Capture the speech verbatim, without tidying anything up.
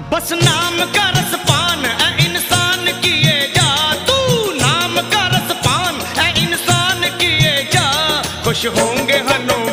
बस नाम का रसपान ऐ इंसान किए जा, तू नाम का रसपान ऐ इंसान किए जा। खुश होंगे हनो